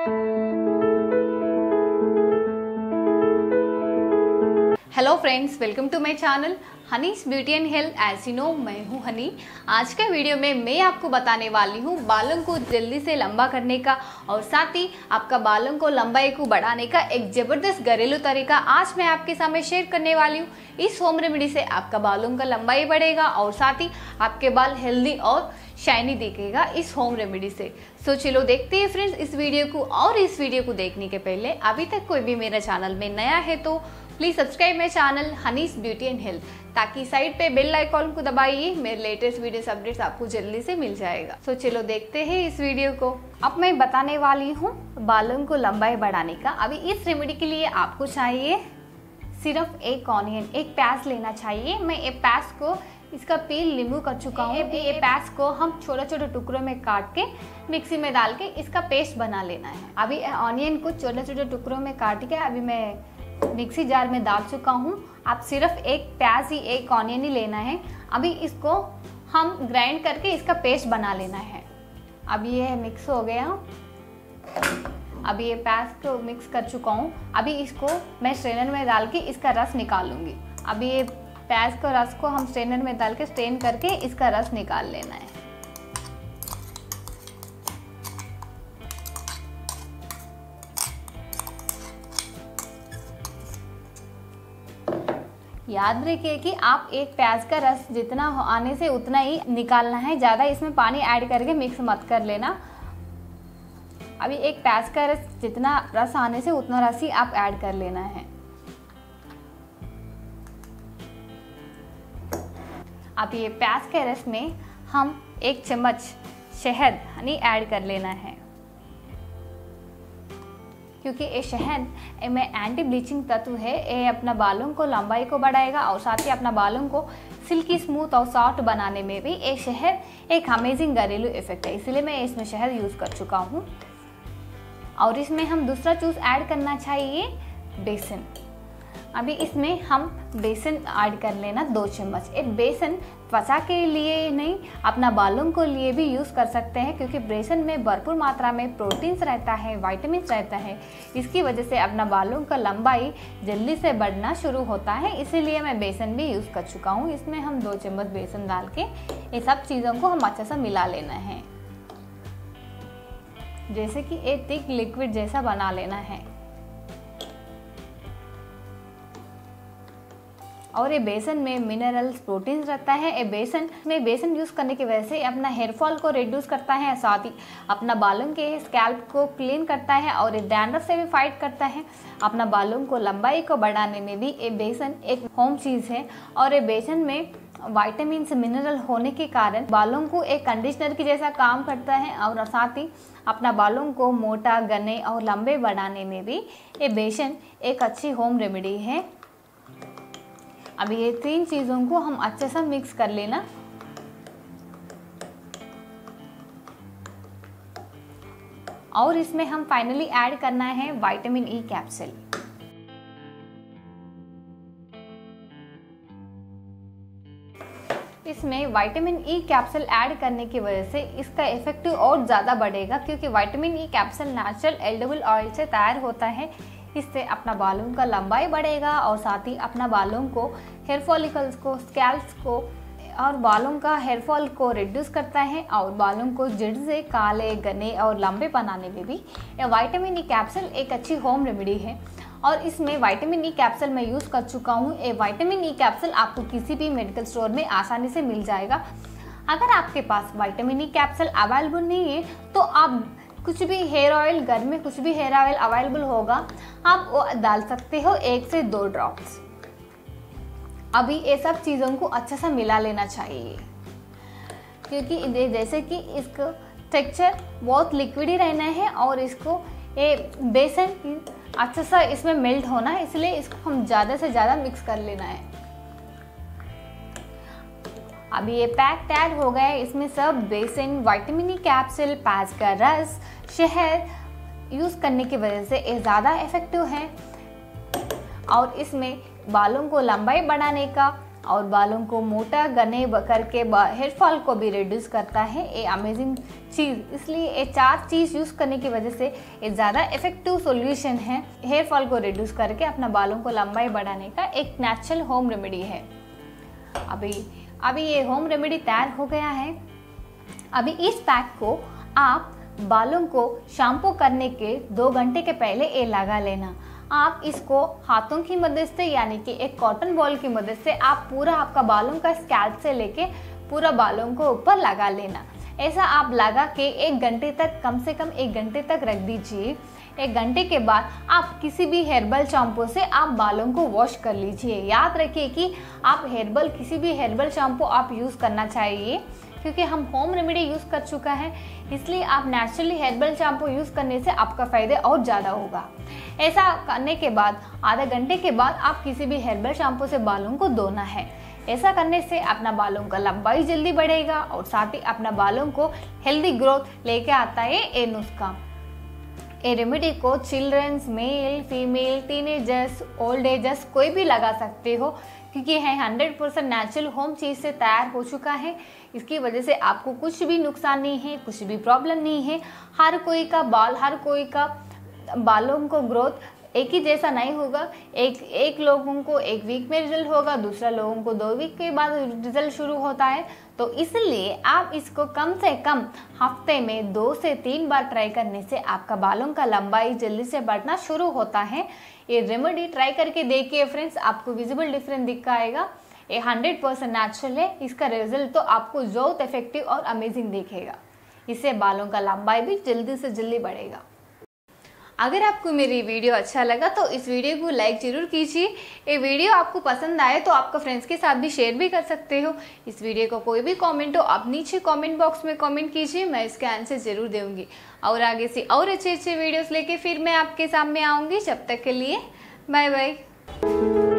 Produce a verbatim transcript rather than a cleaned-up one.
Hello friends, welcome to my channel honey's beauty and health. As you know, मैं हूँ हनी। आज के video में मैं आपको बताने वाली हूँ बालों को जल्दी से लंबा करने का और साथ ही आपका बालों को लंबाई को बढ़ाने का एक ज़बरदस्त घरेलू तरीका आज मैं आपके सामने शेयर करने वाली हूँ। इस होम रेमेडी से आपका बालों का लंबाई बढ़ेगा और साथ ही आपके बाल हेल्दी और शाइनी दिखेगा इस होम रेमेडी से। सो चलो देखते हैं फ्रेंड्स इस वीडियो को। और इस वीडियो को देखने के पहले अभी तक कोई भी मेरे चैनल में नया है तो please subscribe my channel honey's beauty and health, ताकि साइड पे बेल आइकॉन को दबाइए, मेरे लेटेस्ट वीडियोस अपडेट्स आपको जल्दी से मिल जाएगा। तो चलो देखते हैं इस वीडियो को। अब मैं बताने वाली हूँ बालों को लंबाई बढ़ाने का। अभी इस रेमेडी के लिए आपको चाहिए सिर्फ एक ऑनियन, एक प्याज लेना चाहिए। मैं एक प्याज को इसका पील नींबू कर चुका हूँ। ये प्याज को हम छोटे छोटे टुकड़ों में काट के मिक्सी में डाल के इसका पेस्ट बना लेना है। अभी ऑनियन को छोटे छोटे टुकड़ों में काट के अभी मैं मिक्सी जार में डाल चुका हूँ। आप सिर्फ एक प्याज ही, एक ऑनियन ही लेना है। अभी इसको हम ग्राइंड करके इसका पेस्ट बना लेना है। अब ये मिक्स हो गया। अभी ये प्याज को मिक्स कर चुका हूँ। अभी इसको मैं स्ट्रेनर में डाल के इसका रस निकालूंगी। अभी ये प्याज का रस को हम स्ट्रेनर में डाल के स्ट्रेन करके इसका रस निकाल लेना है। याद रखिए कि आप एक प्याज का रस जितना आने से उतना ही निकालना है, ज़्यादा इसमें पानी ऐड करके मिक्स मत कर लेना। अभी एक प्याज का रस जितना रस आने से उतना रस ही आप ऐड कर लेना है। अब ये प्याज के रस में हम एक चम्मच शहद हनी ऐड कर लेना है, क्योंकि ये शहद में एंटी ब्लीचिंग तत्व है। ये अपना बालों को लंबाई को बढ़ाएगा और साथ ही अपना बालों को सिल्की स्मूथ और सॉफ्ट बनाने में भी ये शहद एक अमेजिंग घरेलू इफेक्ट है। इसलिए मैं इसमें शहद यूज़ कर चुका हूँ। और इसमें हम दूसरा चीज़ ऐड करना चाहिए बेसन। अभी इसमें हम बेसन ऐड कर लेना दो चम्मच। एक बेसन त्वचा के लिए नहीं, अपना बालों को लिए भी यूज़ कर सकते हैं, क्योंकि बेसन में भरपूर मात्रा में प्रोटीन्स रहता है, विटामिन्स रहता है। इसकी वजह से अपना बालों का लंबाई जल्दी से बढ़ना शुरू होता है। इसीलिए मैं बेसन भी यूज़ कर चुका हूँ। इसमें हम दो चम्मच बेसन डाल के ये सब चीज़ों को हम अच्छे से मिला लेना है, जैसे कि एक थिक लिक्विड जैसा बना लेना है। और ये बेसन में मिनरल्स, प्रोटीन्स रहता है। ये बेसन में बेसन यूज़ करने की वजह से अपना हेयर फॉल को रिड्यूस करता है, साथ ही अपना बालों के स्कैल्प को क्लीन करता है और ये डैंड्रफ से भी फाइट करता है। अपना बालों को लंबाई को बढ़ाने में भी ये बेसन एक होम चीज़ है। और ये बेसन में विटामिन्स, मिनरल होने के कारण बालों को एक कंडीशनर की जैसा काम करता है और साथ ही अपना बालों को मोटा, घने और लंबे बनाने में भी ये बेसन एक अच्छी होम रेमेडी है। अभी ये तीन चीज़ों को हम अच्छे से मिक्स कर लेना। और इसमें हम फाइनली ऐड करना है विटामिन ई कैप्सूल। इसमें विटामिन ई कैप्सूल ऐड करने की वजह से इसका इफेक्टिव और ज़्यादा बढ़ेगा, क्योंकि vitamin E capsule natural edible oil से तैयार होता है। इससे अपना बालों का लंबाई बढ़ेगा और साथ ही अपना बालों को, हेयर फॉलिकल्स को, स्कैल्प्स को और बालों का हेयर फॉल को रिड्यूस करता है और बालों को जड़ से काले, घने और लंबे बनाने में भी ये विटामिन ई कैप्सूल एक अच्छी होम रेमेडी है। और इसमें विटामिन ई कैप्सूल मैं यूज़ कर चुका हूँ। ये विटामिन ई कैप्सूल आपको किसी भी मेडिकल स्टोर में आसानी से मिल जाएगा। अगर आपके पास विटामिन ई कैप्सूल अवेलेबल नहीं है तो आप कुछ भी हेयर ऑयल, घर में कुछ भी हेयर ऑयल अवेलेबल होगा, आप वो डाल सकते हो, एक से दो ड्रॉप्स। अभी ये सब चीज़ों को अच्छे से मिला लेना चाहिए, क्योंकि जैसे कि इसका टेक्सचर बहुत लिक्विड ही रहना है और इसको ये बेसन अच्छे से इसमें मेल्ट होना है, इसलिए इसको हम ज़्यादा से ज़्यादा मिक्स कर लेना है। अभी ये पैक तैयार हो गया है। इसमें सब बेसन, विटामिन ई कैप्सूल, प्याज का रस, शहद यूज़ करने की वजह से ये ज़्यादा इफेक्टिव है। और इसमें बालों को लंबाई बढ़ाने का और बालों को मोटा घने करके हेयर फॉल को भी रिड्यूस करता है। ये अमेजिंग चीज़, इसलिए ये चार चीज़ यूज़ करने की वजह से ये ज़्यादा इफेक्टिव सॉल्यूशन है। हेयर फॉल को रिड्यूस करके अपना बालों को लंबाई बढ़ाने का एक नेचुरल होम रेमेडी है। अभी अभी ये होम रेमेडी तैयार हो गया है। अभी इस पैक को आप बालों को शैम्पू करने के दो घंटे के पहले ये लगा लेना। आप इसको हाथों की मदद से यानी कि एक कॉटन बॉल की मदद से आप पूरा आपका बालों का स्कैल्प से लेके पूरा बालों को ऊपर लगा लेना। ऐसा आप लगा के एक घंटे तक, कम से कम एक घंटे तक रख दीजिए। एक घंटे के बाद आप किसी भी हेर्बल शैम्पू से आप बालों को वॉश कर लीजिए। याद रखिए कि आप हेर्बल किसी भी हेर्बल शैम्पू आप यूज़ करना चाहिए, क्योंकि हम होम रेमेडी यूज़ कर चुका है, इसलिए आप नेचुरली हेर्बल शैम्पू यूज़ करने से आपका फ़ायदा और ज़्यादा होगा। ऐसा करने के बाद आधे घंटे के बाद आप किसी भी हेर्बल शैम्पू से बालों को धोना है। ऐसा करने से अपना बालों का लंबाई जल्दी बढ़ेगा और साथ ही अपना बालों को हेल्दी ग्रोथ लेके आता है ये नुस्खा। ये रेमेडी को childrens, male, female, teenagers, old agers कोई भी लगा सकते हो, क्योंकि है हंड्रेड परसेंट नेचुरल होम चीज़ से तैयार हो चुका है। इसकी वजह से आपको कुछ भी नुकसान नहीं है, कुछ भी प्रॉब्लम नहीं है। हर कोई का बाल, हर कोई का बालों को ग्रोथ एक ही जैसा नहीं होगा। एक एक लोगों को एक वीक में रिजल्ट होगा, दूसरा लोगों को दो वीक के बाद रिजल्ट शुरू होता है। तो इसलिए आप इसको कम से कम हफ्ते में दो से तीन बार ट्राई करने से आपका बालों का लंबाई जल्दी से बढ़ना शुरू होता है। ये रेमेडी ट्राई करके देखिए फ्रेंड्स, आपको विजिबल डिफरेंस दिख आएगा। ये हंड्रेड परसेंट नेचुरल है। इसका रिजल्ट तो आपको बहुत इफेक्टिव और अमेजिंग दिखेगा। इससे बालों का लंबाई भी जल्दी से जल्दी बढ़ेगा। अगर आपको मेरी वीडियो अच्छा लगा तो इस वीडियो को लाइक जरूर कीजिए। ये वीडियो आपको पसंद आए तो आपका फ्रेंड्स के साथ भी शेयर भी कर सकते हो। इस वीडियो को कोई भी कमेंट हो आप नीचे कमेंट बॉक्स में कमेंट कीजिए, मैं इसका आंसर जरूर दूंगी। और आगे से और अच्छे अच्छे वीडियोस लेके फिर मैं आपके सामने आऊँगी। जब तक के लिए बाय बाय।